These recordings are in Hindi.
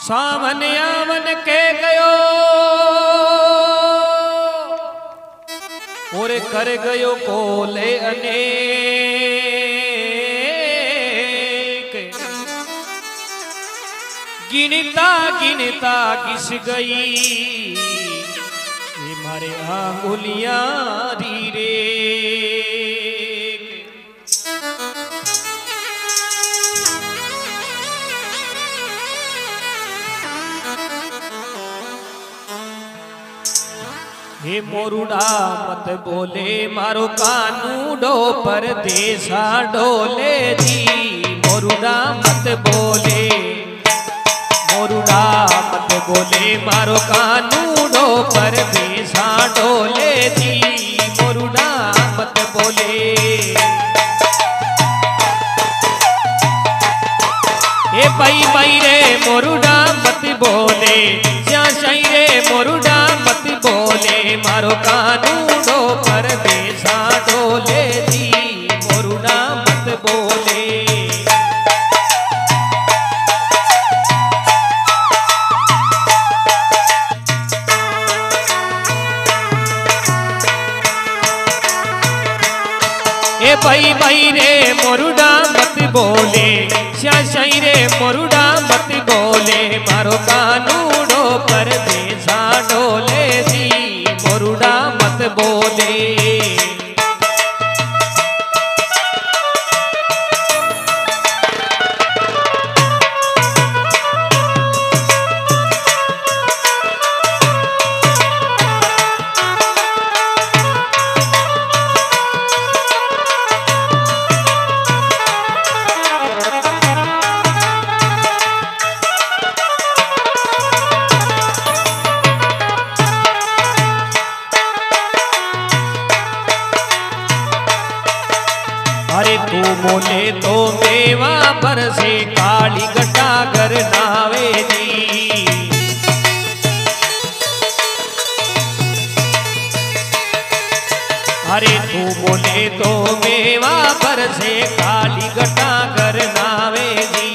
सावन आवन के गयो और कर गयो कोले अनेक गिनता गिनता किस गई ये मारे आंगुलियां रे हे मोरुड़ा मत बोले मारो कानूडो परदेसा डोले जी मोरुड़ा मत बोले मोरुड़ा मत बोले मारो कानूडो परदेसा डोले जी मोरुड़ा मत बोले हे भाई भाई रे मोरुड़ा मत बोले श्याशाई रे मोरुड़ा मत बोले मारो कानूडो परदेसा डोले जी मोरुड़ा मत बोले ए भाई भाई रे मोरुड़ा मत बोले श्याशाई रे मोरुड़ा मत बोले मारो कानूडो परदेसा डोले जी मोरुड़ा मत बोले अरे तू बोले तो मेवा पर से काली गटागर नावे जी अरे तू बोले तो मेवा पर से काली गटागर नावे जी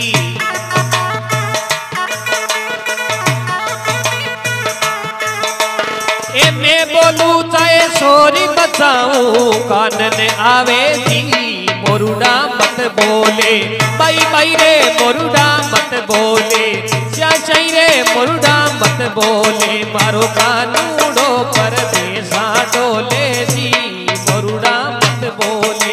ए मैं बोलू चाहे सोरी बचाऊं कानन आवे जी मोरुड़ा मत बोले भाई भाई रे मोरुड़ा मत बोले श्याशाई रे मोरुड़ा मत बोले मारो कानूडो परदेसा डोले जी मोरुड़ा मत बोले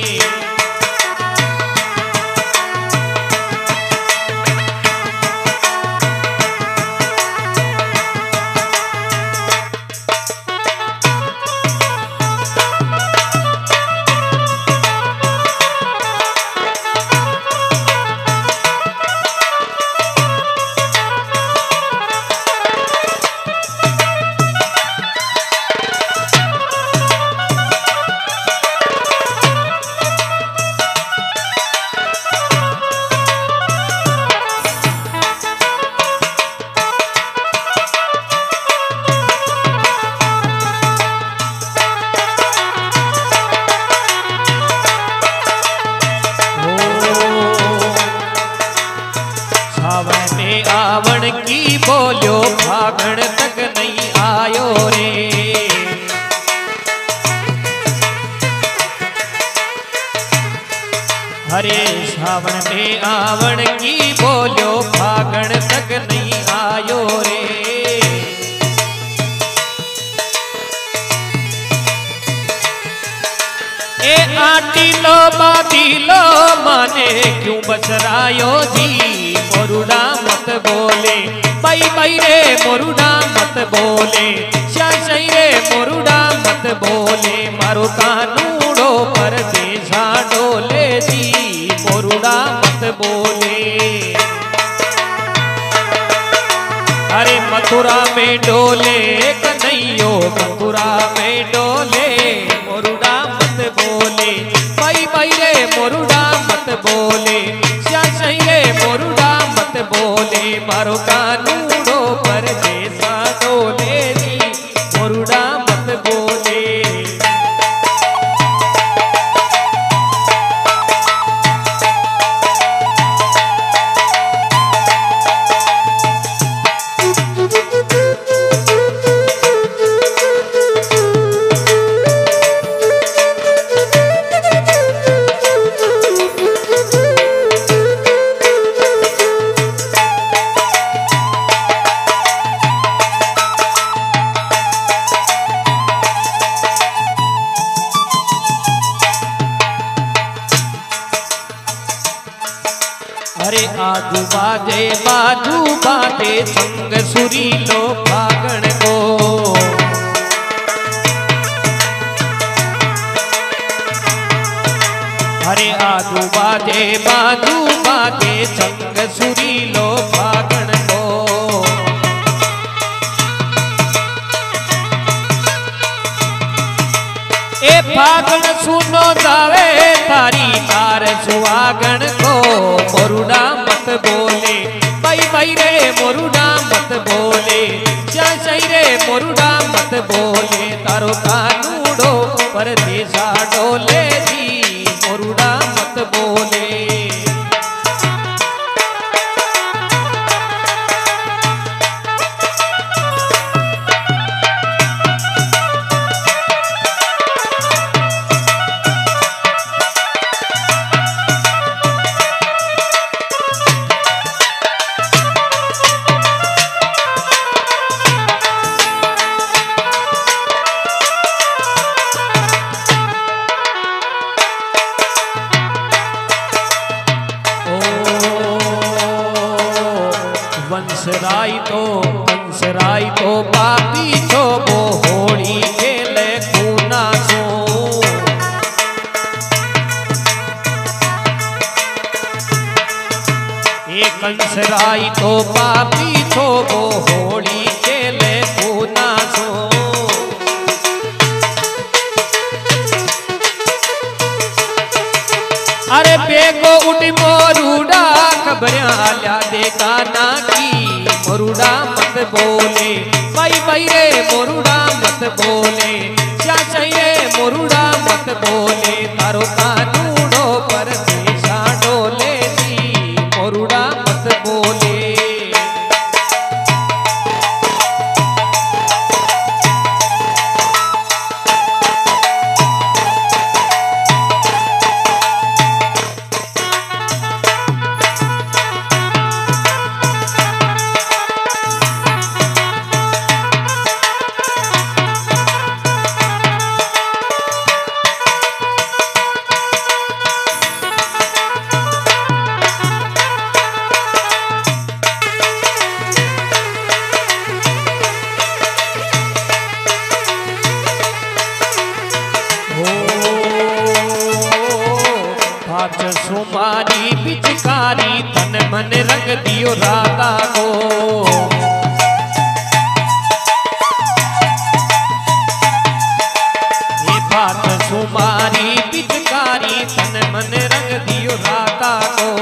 आवण की बोलियो फागण तक नहीं आयो रे हरे सावन में आवण की बोलियो फागण तक नहीं आयो रे ए आटी लो बाती लो माने क्यों बसरायो जी मोरुड़ा मत बोले भाई भाई रे मोरुड़ा मत बोले श्याशाई रे मोरुड़ा मत बोले मारो कानूडो परदेसा डोले जी मोरुड़ा मत बोले अरे मथुरा में डोले कन्हैयो मथुरा में डोले मोरुड़ा मत बोले भाई भाई रे मोरुड़ा मत बोले श्याशाई रे मोरुड़ा मत बोले मारो कानूडो परदेसा डोले जी मोरुड़ा मत बोले बाजू बाजे संग सुरीलो फागण को। अरे आजू बाजे संग सुरीलो फागण को। ए फागण सुनो जावे तारी तार सुहागण को। मोरुडा मत बोले भाई भाई रे मोरुडा मत बोले। चाचाई रे मोरुडा मत बोले। तारो कानूड़ो परदेसा डोले जी मोरुडा मत बोले। कंसराई तो पापी छो वो होली खेले खूना सो। ये कंसराई तो पापी छो वो होली खेले खूना सो। अरे बेगो उड़ी मोरुडा खबरिया ल्या देखा ना की। मोरुडा मत बोले भाई भाई रे मोरुडा मत बोले। चाचाई रे मोरुडा मत बोले। तारो कानूड़ो परदेसा डोले जी मोरुडा मत बोले। सुमारी पिचकारी तन मन रंग दियो राधा को। ये बात सुमारी पिचकारी तन मन रंग दियो राधा को।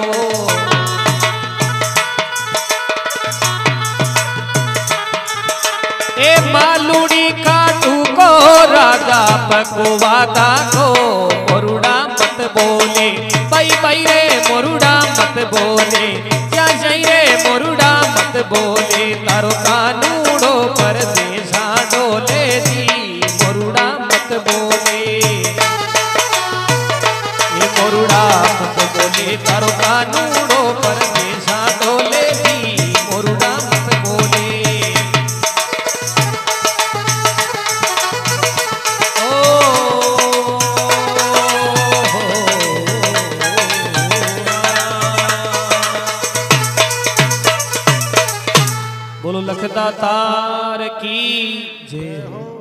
ए मालूड़ी काटू को राजा पकवादा को। मोरुडा मत बोले भाई भाई रे मोरुडा मत बोले। चाचाई रे मोरुडा मत बोले। तारो कानूड़ो परदेसा डोले जी मोरुडा मत बोले। ये मोरुडा मत बोले। तारो कानूड़ो परदेसा डोले जी मोरुडा मत बोले। बोलो लखदातार की जय हो।